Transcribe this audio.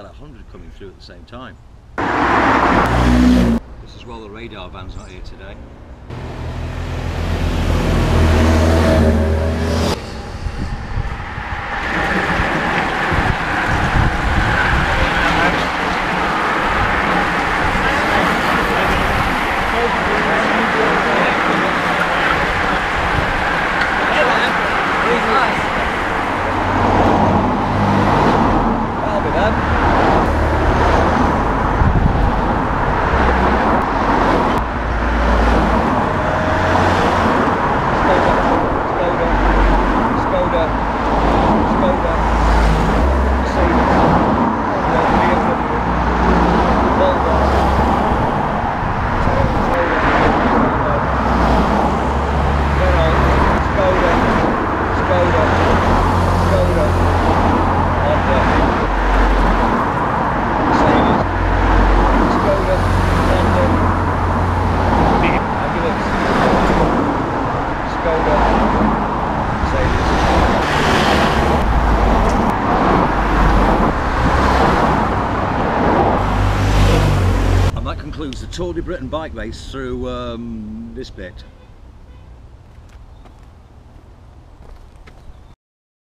about 100 coming through at the same time. This is while the radar van's not here today. Concludes the Tour de Britain bike race through this bit.